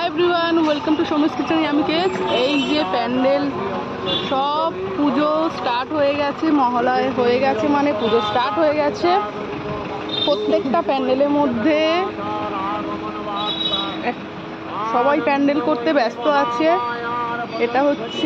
Hi everyone welcome to Somesh kitchen यामिकेज। এই যে প্যান্ডেল সব পুজো স্টার্ট হয়ে গেছে, মহালয়া হয়ে গেছে মানে পুজো স্টার্ট হয়ে গেছে। প্রত্যেকটা প্যান্ডেলের মধ্যে সবাই প্যান্ডেল করতে ব্যস্ত আছে। এটা হচ্ছে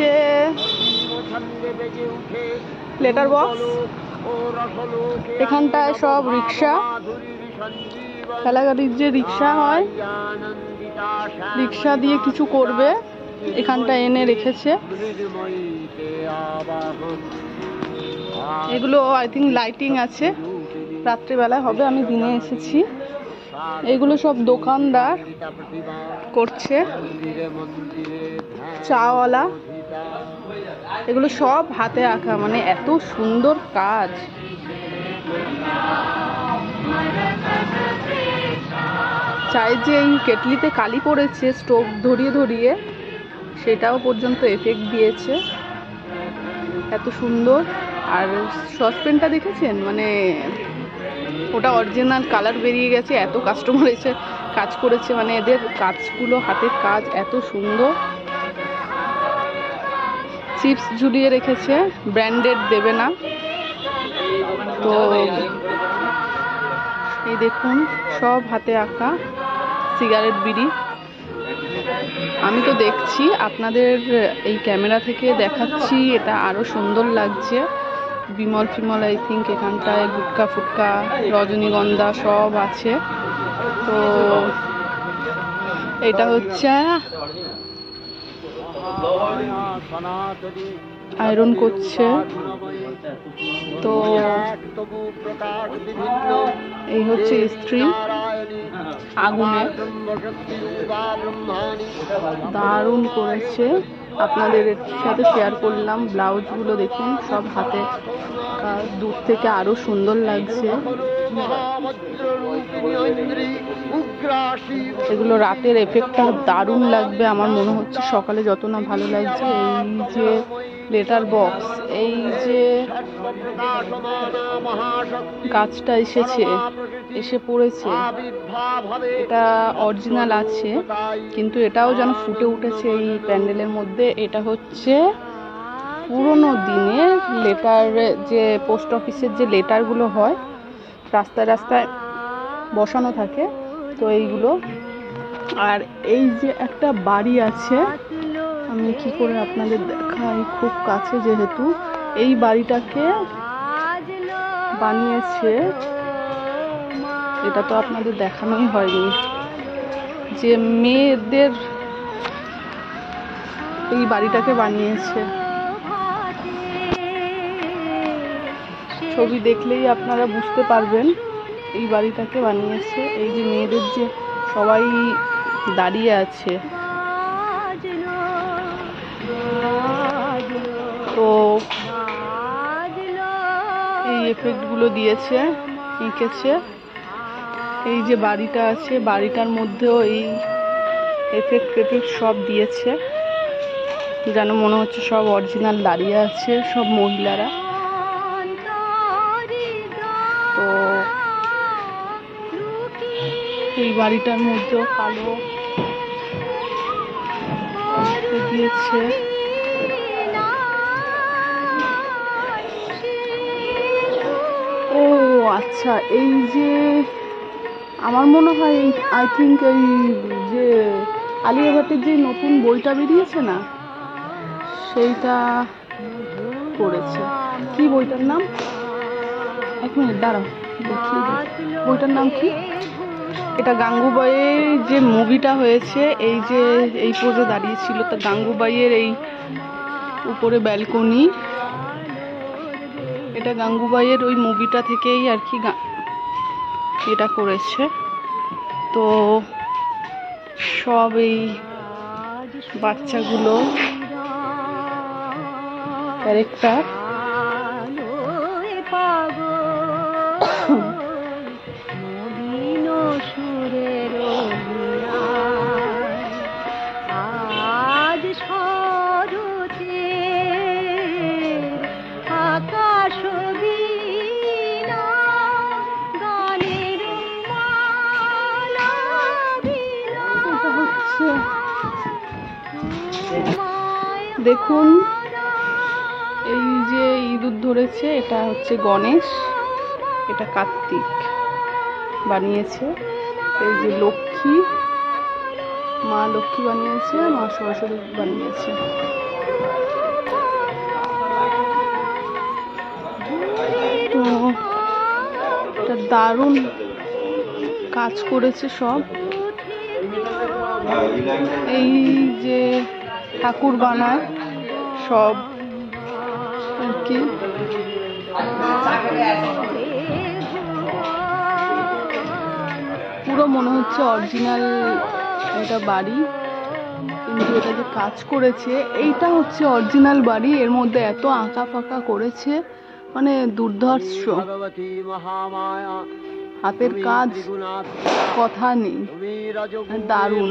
লেটার বক্স, এখানটায় সব রিক্সা, ঠেলাগাড়ির যে রিক্সা হয়, রিক্সা দিয়ে কিছু করবে, এখানটা এনে রেখেছে। এগুলো আই থিঙ্ক লাইটিং আছে, রাত্রিবেলা হবে, আমি দিনে এসেছি। এগুলো সব দোকানদার করছে, চাওয়ালা, এগুলো সব হাতে আঁকা, মানে এত সুন্দর কাজ। চায়ের যে এই কেটলিতে কালি পড়েছে স্টোভ ধরিয়ে ধরিয়ে, সেটাও পর্যন্ত এফেক্ট দিয়েছে, এত সুন্দর। আর সসপ্যানটা দেখেছেন, মানে ওটা অরিজিনাল কালার বেরিয়ে গেছে, এত কাস্টমার এসে কাজ করেছে, মানে এদের কাজগুলো হাতের কাজ এত সুন্দর। চিপস ঝুলিয়ে রেখেছে, ব্র্যান্ডেড দেবে না তো। এই দেখুন সব হাতে আঁকা সিগারেট, বিড়ি। আমি তো দেখছি, আপনাদের এই ক্যামেরা থেকে দেখাচ্ছি, এটা আরো সুন্দর লাগছে। বিমল ফিমল আই থিঙ্ক এখানটায় গুটকা ফুটকা, রজনীগন্ধা সব আছে। তো এটা হচ্ছে আয়রন করছে, তো এই হচ্ছে ইস্ত্রি আগুনে, দারুণ করেছে। আপনাদের সাথে শেয়ার করলাম। ব্লাউজগুলো দেখুন সব হাতে, দূর থেকে আরো সুন্দর লাগছে। এগুলো রাতের এফেক্টটা দারুণ লাগবে, আমার মনে হচ্ছে সকালে যত না ভালো লাগছে। এই যে লেটার বক্স, এই যে গাছটা এসে পড়েছে, এটা অরিজিনাল আছে, কিন্তু এটাও যেন ফুটে উঠেছে এই প্যান্ডেলের মধ্যে। এটা হচ্ছে পুরোনো দিনের লেটার, যে পোস্ট অফিসের যে লেটারগুলো হয়, রাস্তায় রাস্তায় বসানো থাকে, তো এইগুলো। আর এই যে একটা বাড়ি আছে, আমি কি করে আপনাদের দেখাই, খুব কাছে যেহেতু। এই বাড়িটাকে বানিয়েছে, এটা তো আপনাদের দেখানোই হয়নি, যে মেয়েদের এই বাড়িটাকে বানিয়েছে। ছবি দেখলেই আপনারা বুঝতে পারবেন এই বাড়িটাকে বানিয়েছে। এই যে মেয়েদের যে সবাই দাঁড়িয়ে আছে, তো এই এফেক্টগুলো দিয়েছে, এঁকেছে। এই যে বাড়িটা আছে, বাড়িটার মধ্যেও এই এফেক্ট সব দিয়েছে, যেন মনে হচ্ছে সব অরিজিনাল দাঁড়িয়ে আছে সব মহিলারা। তো এই বাড়িটার মধ্যেও কালো দিয়েছে। ও আচ্ছা, এই যে আমার মনে হয় আই থিঙ্ক এই যে আলিয়া ভাটের যে নতুন বইটা বেরিয়েছে না, সেইটা করেছে। কি বইটার নাম? এক মিনিট দাঁড়াও, দেখি বইটার নাম কি। এটা গাঙ্গুবাইয়ের যে মুভিটা হয়েছে, এই যে এই পোজে দাঁড়িয়েছিল, তা গাঙ্গুবাইয়ের এই উপরে ব্যালকনি, এটা গাঙ্গুবাইয়ের ওই মুভিটা থেকেই আর কি এটা করেছে। তো সব এই বাচ্চাগুলো ক্যারেক্টার। দেখুন এই যে ইঁদুর ধরেছে, এটা হচ্ছে গণেশ, এটা কার্তিক বানিয়েছে। এই যে লক্ষ্মী, মা লক্ষ্মী বানিয়েছে, মা সরস্বতী বানিয়েছে। তো এটা দারুণ কাজ করেছে সব। এই যে ঠাকুর বানায় সব আর কি। পুরো মনে হচ্ছে অরিজিনাল এটা বাড়ি, কিন্তু এটা যে কাজ করেছে এইটা হচ্ছে অরিজিনাল বাড়ি। এর মধ্যে এত আঁকা ফাঁকা করেছে, মানে দুর্ধর্ষ হাতের কাজ, কথা নেই, দারুণ।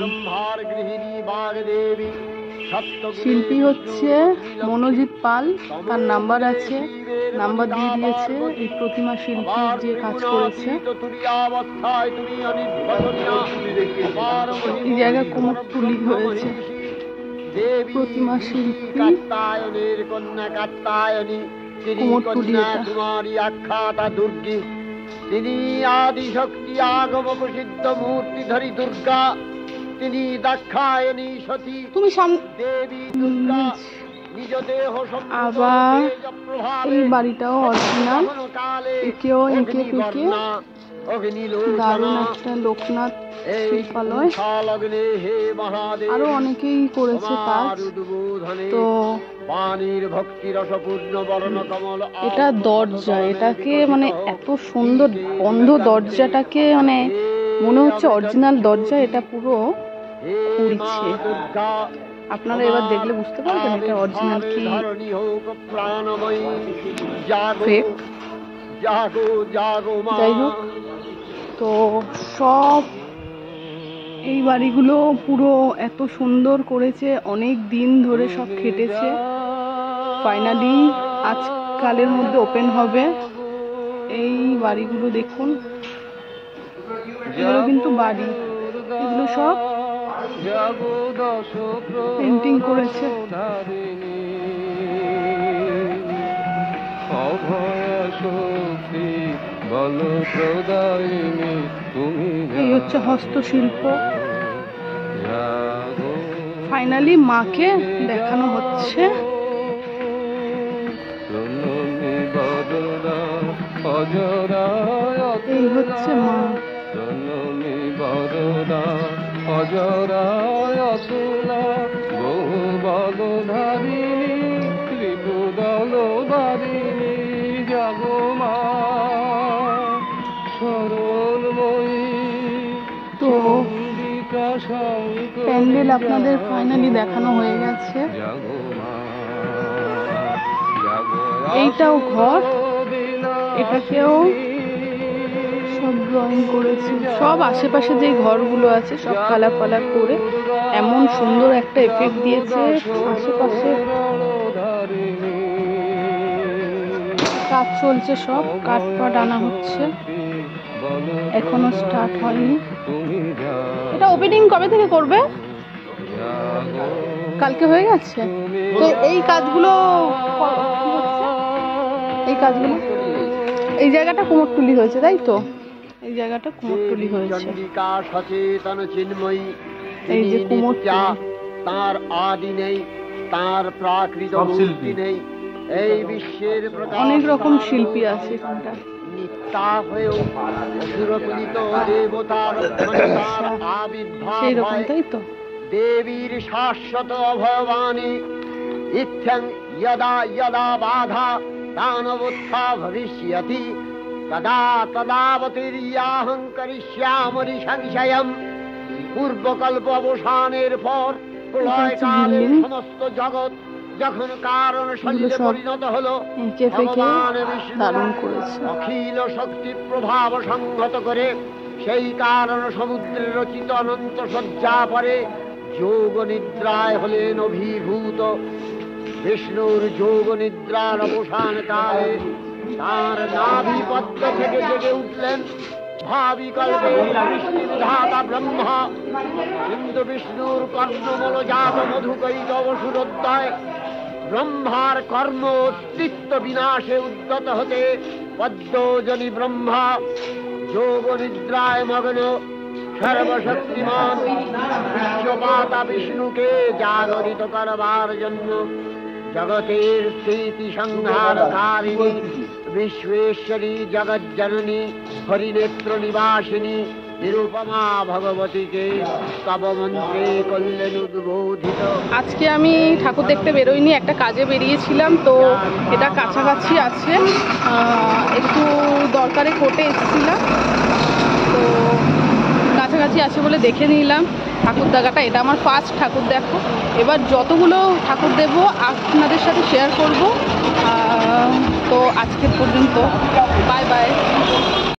শিল্পী হচ্ছে মনোজিৎ পাল, তার নাম্বার আছে, নাম্বার দিয়ে দিয়েছে। এই প্রতিমা শিল্পী যে কাজ করেছে, এই জায়গায় কুমোরটুলি হয়েছে। প্রতিমা শিল্পী কুমোরটুলি, এটা তিনি আদিশক্তি আগম প্রসিদ্ধ মূর্তিধরী দুর্গা, তিনি দাক্ষায়ণী সতী তুমি দেবী দুর্গা নিজ দেহ। আবার এই বাড়িটাও অরিজিনাল, একেও এঁকে ফেঁকে দারুণ একটা লোকনাথ শিল্পালয়। আরো অনেকেই করেছে কাজ। তো এটা দরজা, এটাকে মানে এত সুন্দর বন্ধ দরজাটাকে, মানে মনে হচ্ছে অরিজিনাল দরজা। এটা পুরো খুলছে, আপনারা এবার দেখলে বুঝতে পারবেন এটা অরিজিনাল কি ফেক। যাই হোক, তো সব এই বাড়িগুলো পুরো এত সুন্দর করেছে, অনেক দিন ধরে সব খেটেছে। ফাইনালি আজকালের মধ্যে ওপেন হবে। এই বাড়িগুলো দেখুন, এগুলো কিন্তু বাড়ি, এগুলো সব পেন্টিং করেছে। এই হচ্ছে হস্তশিল্প। ফাইনালি মাকে দেখানো হচ্ছে। এই হচ্ছে মা। তো প্যান্ডেল আপনাদের ফাইনালি দেখানো হয়ে গেছে। এইটাও ঘর, এটাকেও সব ড্রয়িং করেছে। সব আশেপাশে যে ঘরগুলো আছে সব কালার কালার করে এমন সুন্দর একটা এফেক্ট দিয়েছে। আশেপাশে কাজ চলছে, সব কাঠ পাট আনা হচ্ছে, এখনো স্টার্ট হয়নি। এটা ওপেনিং কবে থেকে করবে? কালকে হয়ে গেছে। তো এই কাজগুলো এই জায়গাটা কুমোরটুলি হয়েছে, তাই তো? এই জায়গাটা কুমোরটুলি হয়েছে। এই যে কুমোরটুলি, তার আদি নেই, তার প্রাকৃত মূর্তি নেই। এই বিশ্বের অনেক রকম শিল্পী আছে এখানটা। নিত্যা হয়েও অসুরকুলিত দেবতার আবির্ভাব হয়। তাই তো দেবীর শাশ্বত অভয়বাণী ইত্যং যদা যদা বাধা দানবোত্থা ভবিষ্যতি তদা তদাবতীর্যাহং করিষ্যামি সংশয়ম। পূর্বকল্প অবসানের পর প্রলয়কালের সমস্ত জগৎ যখন কারণ শরীরে পরিণত হলো, ভগবান বিষ্ণু অখিল শক্তি প্রভাব সংহত করে সেই কারণ সমুদ্রের রচিত অনন্ত শয্যা পরে যোগ নিদ্রায় হলেন অভিভূত। বিষ্ণুর যোগ নিদ্রার অবসান কালে তার নাভি পদ্ম থেকে জেগে উঠলেন ভাবিকল্পে সৃষ্টিবিধাতা ব্রহ্মা কিন্তু বিষ্ণুর কর্ণমূল জাত মধুকৈতবসুরোদ্দয় ব্রহ্মার কর্ম অস্তিত্ব বিনাশে উদ্যত হতে পদ্মজনী ব্রহ্মা যোগ নিদ্রায় মগ্ন সর্বশক্তিমান বিশ্বপাতা বিষ্ণুকে জাগরিত করবার জন্য জগতের স্থিতি সংহারকারিণী বিশ্বেশ্বরী জগজ্জননী হরিনেত্র নিবাসিনী নিরুপমা ভগবতীকে তব মন্ত্রে করলেন উদ্বোধিত। আজকে আমি ঠাকুর দেখতে বেরোইনি, একটা কাজে বেরিয়েছিলাম, তো এটা কাছাকাছি আছে, একটু দরকারে কোর্টে এসেছিলাম, তো কাছাকাছি আছে বলে দেখে নিলাম ঠাকুর দেখাটা। এটা আমার ফার্স্ট ঠাকুর দেখো, এবার যতগুলো ঠাকুর দেখবো আপনাদের সাথে শেয়ার করব। তো আজকের পর্যন্ত বাই বাই।